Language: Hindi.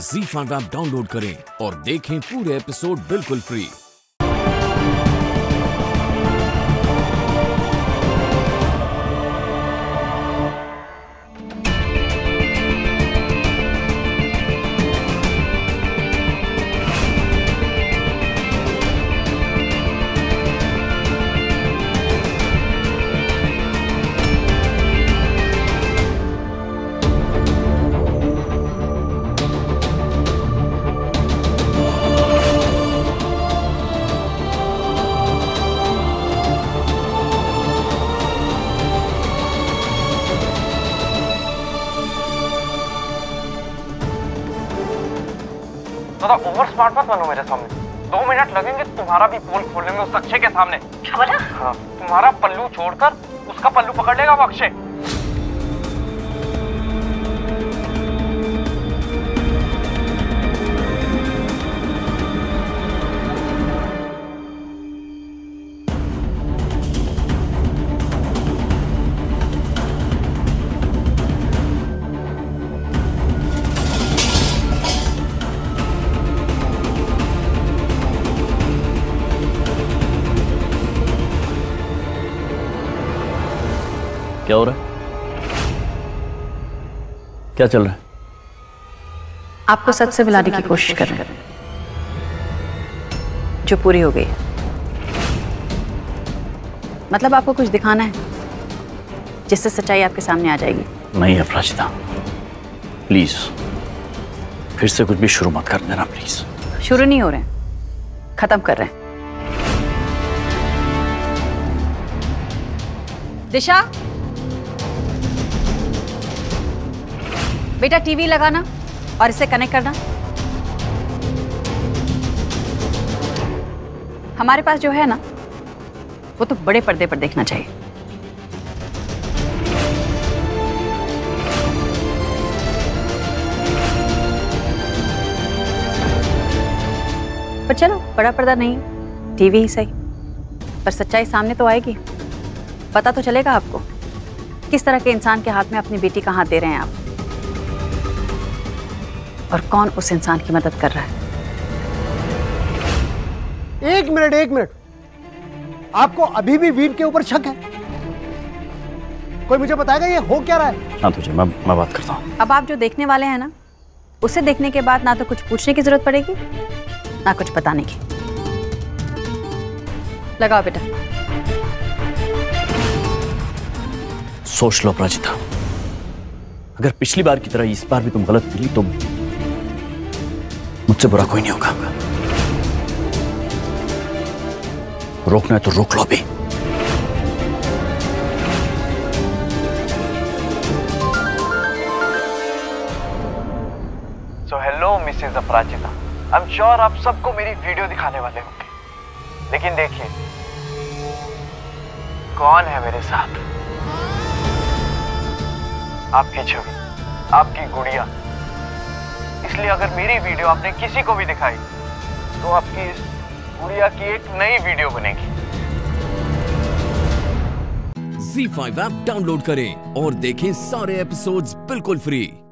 ZEE5 ऐप डाउनलोड करें और देखें पूरे एपिसोड बिल्कुल फ्री। थोड़ा ओवर स्मार्ट मत बनो मेरे सामने। 2 मिनट लगेंगे तुम्हारा भी पोल खोलने में उस अक्षय के सामने। क्या बोला? हाँ, तुम्हारा पल्लू छोड़कर उसका पल्लू पकड़ लेगा वो अक्षय। क्या हो रहा है? क्या चल रहा है? आपको सच से मिलाने की कोशिश कर रहे हैं, जो पूरी हो गई। मतलब आपको कुछ दिखाना है जिससे सच्चाई आपके सामने आ जाएगी। नहीं अपराजिता, प्लीज फिर से कुछ भी शुरू मत कर देना प्लीज। शुरू नहीं हो रहे हैं, खत्म कर रहे हैं। दिशा, बेटा टीवी लगाना और इसे कनेक्ट करना। हमारे पास जो है ना, वो तो बड़े पर्दे पर देखना चाहिए। पर चलो, बड़ा पर्दा नहीं, टीवी ही सही, पर सच्चाई सामने तो आएगी। पता तो चलेगा आपको किस तरह के इंसान के हाथ में अपनी बेटी का हाथ दे रहे हैं आप, और कौन उस इंसान की मदद कर रहा है। एक मिनट, आपको अभी भी वीर के ऊपर शक है? कोई मुझे बताएगा ये हो क्या रहा है? हाँ तुझे मैं बात करता हूँ। अब आप जो देखने वाले हैं ना, उसे देखने के बाद ना तो कुछ पूछने की जरूरत पड़ेगी, ना कुछ बताने की। लगाओ बेटा। सोच लो अपराजिता, अगर पिछली बार की तरह इस बार भी तुम गलत मिली तो मुझसे बुरा कोई नहीं होगा। रोकना है तो रोक लो अभी। So hello Mrs Aparajita, I am sure आप सबको मेरी वीडियो दिखाने वाले होंगे, लेकिन देखिए कौन है मेरे साथ। आपकी छवि, आपकी गुड़िया। इसलिए अगर मेरी वीडियो आपने किसी को भी दिखाई तो आपकी इस गुड़िया की एक नई वीडियो बनेगी। ZEE5 ऐप डाउनलोड करें और देखें सारे एपिसोड्स बिल्कुल फ्री।